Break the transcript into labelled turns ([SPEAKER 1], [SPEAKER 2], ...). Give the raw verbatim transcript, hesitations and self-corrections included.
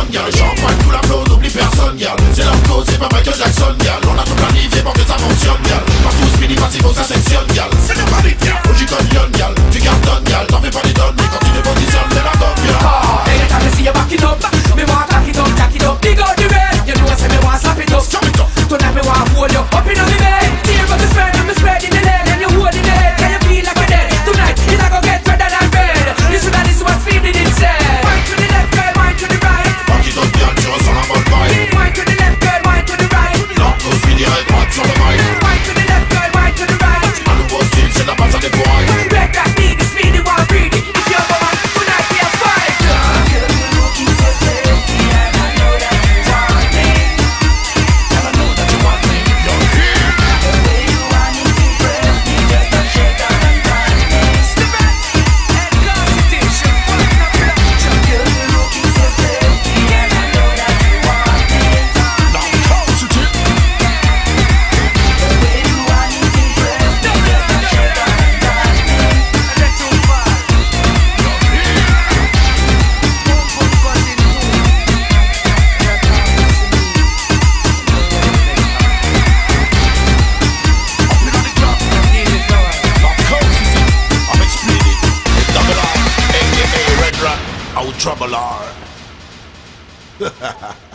[SPEAKER 1] personne, y'a le champagne, tout la flow, n'oublie personne, y'a c'est leur cause, c'est pas Michael Jackson, y'a on a tout planifié pour que ça fonctionne, y'a partout ce mini passif, ça sectionne, y'a c'est le valide, y'a oh j'y conne, y'a tu cartonnes, y'a t'en fais pas des tonnes, mais quand tu te positionnes, c'est la top, y'a
[SPEAKER 2] oh, every time you see you back it up, me want cock it up, jack it up, dig out the red, you know I say me want slap it up,
[SPEAKER 1] stop it up,
[SPEAKER 2] tonight me want hold you up in on me bed, tear up the spread, and me spread in the leg, and you hold in the head, can you feel like a dead, tonight, it a go get redder than red, listen to this what's feeding itself, right to the left, girl, right to the right,
[SPEAKER 1] back it up, y'a tu ressens la bonne vibe,
[SPEAKER 2] right to the left, girl, right to the right,
[SPEAKER 1] non, cause fini avec droite sur le mic,
[SPEAKER 2] right to the left, girl, right to the right,
[SPEAKER 1] un nouveau style, c'est la base à des points,
[SPEAKER 2] break that beat, the speedy one, breathe it, if you're going, tonight we are fight, girl, you're looking so sexy, and I know that you want me, and I know that you want me,
[SPEAKER 1] you're here,
[SPEAKER 2] the way you want it, impress me, just a shake down and grind me, Stability and Constitution, fucking up your action, girl, you're looking so sexy, and I know that you want me,
[SPEAKER 1] now constitute,
[SPEAKER 2] the way you want it, impress me, just a shake down and grind me, electro vibe,
[SPEAKER 1] you're here,
[SPEAKER 2] boom boom buzzing boom, you're talking to me,
[SPEAKER 1] up in on the clock,
[SPEAKER 2] need it now.
[SPEAKER 1] now constitute, I'm explaining, double R, aka Red Rat, out trouble R.